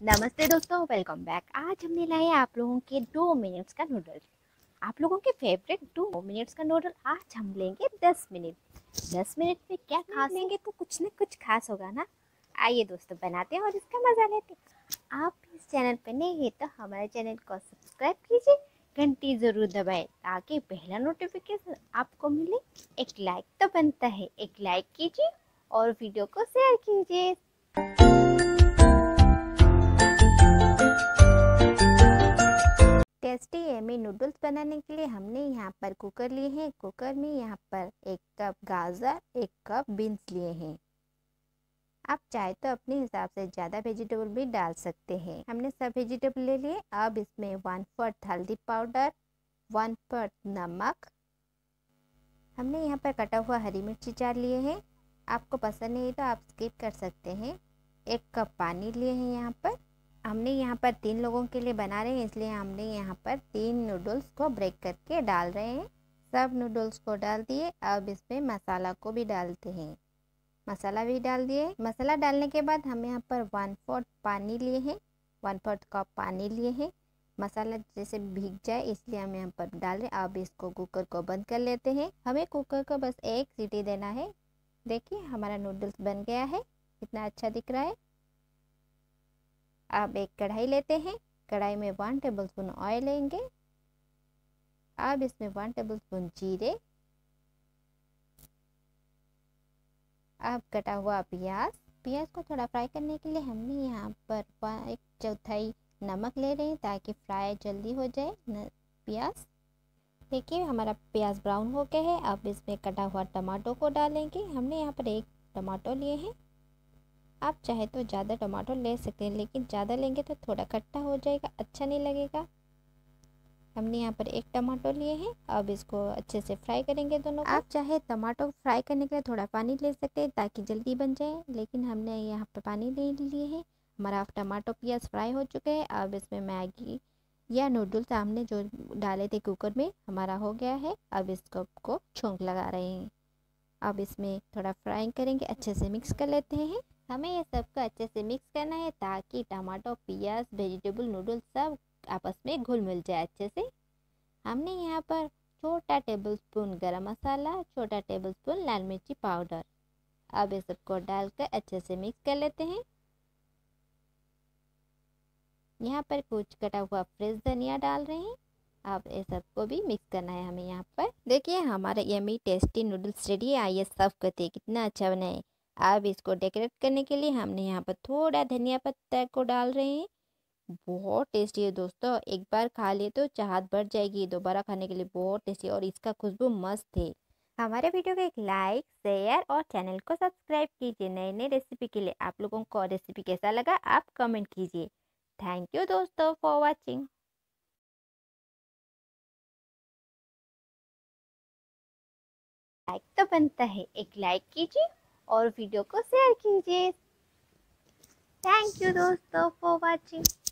नमस्ते दोस्तों, welcome back. आज हमने लाए आप लोगों के 2 मिनट्स का नूडल्स। आप लोगों के फेवरेट 2 मिनट्स का नूडल आज हम लेंगे 10 मिनट। 10 मिनट में क्या खास लेंगे तो कुछ न कुछ खास होगा ना। आइए दोस्तों, बनाते हैं और इसका मज़ा लेते हैं। आप इस चैनल पर नए हैं तो हमारे चैनल को सब्सक्राइब कीजिए, घंटी ज़रूर दबाएं ताकि पहला नोटिफिकेशन आपको मिले। एक लाइक तो बनता है, एक लाइक कीजिए और वीडियो को शेयर कीजिए। टेस्टी यम्मी नूडल्स बनाने के लिए हमने यहाँ पर कुकर लिए हैं। कुकर में यहाँ पर 1 कप गाजर, 1 कप बीन्स लिए हैं। आप चाहे तो अपने हिसाब से ज़्यादा वेजिटेबल भी डाल सकते हैं। हमने सब वेजिटेबल ले लिए। अब इसमें 1/4 हल्दी पाउडर, 1/4 नमक, हमने यहाँ पर कटा हुआ हरी मिर्ची 4 लिए हैं। आपको पसंद नहीं तो आप स्किप कर सकते हैं। 1 कप पानी लिए हैं। यहाँ पर हमने यहाँ पर 3 लोगों के लिए बना रहे हैं, इसलिए हमने यहाँ पर 3 नूडल्स को ब्रेक करके डाल रहे हैं। सब नूडल्स को डाल दिए। अब इसमें मसाला को भी डालते हैं। मसाला भी डाल दिए। मसाला डालने के बाद हम यहाँ पर 1/4 पानी लिए हैं, 1/4 कप पानी लिए हैं। मसाला जैसे भीग जाए इसलिए हम यहाँ पर डाल रहे हैं। अब इसको कुकर को बंद कर लेते हैं। हमें कुकर को बस 1 सीटी देना है। देखिए हमारा नूडल्स बन गया है, कितना अच्छा दिख रहा है। अब एक कढ़ाई लेते हैं। कढ़ाई में 1 टेबलस्पून ऑयल लेंगे। अब इसमें 1 टेबलस्पून जीरे, अब कटा हुआ प्याज को थोड़ा फ्राई करने के लिए हमने यहाँ पर 1/4 नमक ले रहे हैं ताकि फ्राई जल्दी हो जाए प्याज। देखिए हमारा प्याज ब्राउन हो गया है। अब इसमें कटा हुआ टमाटो को डालेंगे। हमने यहाँ पर 1 टमाटो लिए हैं। आप चाहे तो ज़्यादा टमाटो ले सकते हैं, लेकिन ज़्यादा लेंगे तो थोड़ा खट्टा हो जाएगा, अच्छा नहीं लगेगा। हमने यहाँ पर 1 टमाटो लिए हैं। अब इसको अच्छे से फ्राई करेंगे दोनों को। आप चाहे टमाटो फ्राई करने के लिए थोड़ा पानी ले सकते हैं ताकि जल्दी बन जाए, लेकिन हमने यहाँ पर पानी नहीं लिए हैं। हमारा टमाटो प्याज फ्राई हो चुके हैं। अब इसमें मैगी या नूडल्स हमने जो डाले थे कुकर में हमारा हो गया है। अब इसको छोंक लगा रहे हैं। अब इसमें थोड़ा फ्राई करेंगे, अच्छे से मिक्स कर लेते हैं। हमें ये सबको अच्छे से मिक्स करना है ताकि टमाटो, प्याज, वेजिटेबल, नूडल्स सब आपस में घुल मिल जाए अच्छे से। हमने यहाँ पर छोटा टेबलस्पून गरम मसाला, छोटा टेबलस्पून लाल मिर्ची पाउडर, अब ये सबको डालकर अच्छे से मिक्स कर लेते हैं। यहाँ पर कुछ कटा हुआ फ्रेश धनिया डाल रहे हैं। अब ये सबको भी मिक्स करना है हमें। यहाँ पर देखिए हमारा यम्मी टेस्टी नूडल्स रेडी है। आइए सर्व करते हैं, कितना अच्छा बना है। अब इसको डेकोरेट करने के लिए हमने यहाँ पर थोड़ा धनिया पत्ता को डाल रहे हैं। बहुत टेस्टी है दोस्तों, एक बार खा लिए तो चाहत बढ़ जाएगी दोबारा खाने के लिए। बहुत टेस्टी और इसका खुशबू मस्त है। हमारे वीडियो को एक लाइक, शेयर और चैनल को सब्सक्राइब कीजिए। नए नए रेसिपी के लिए आप लोगों को रेसिपी कैसा लगा आप कमेंट कीजिए। थैंक यू दोस्तों फॉर वॉचिंग। लाइक तो बनता है, एक लाइक कीजिए और वीडियो को शेयर कीजिए। थैंक यू दोस्तों फॉर वॉचिंग।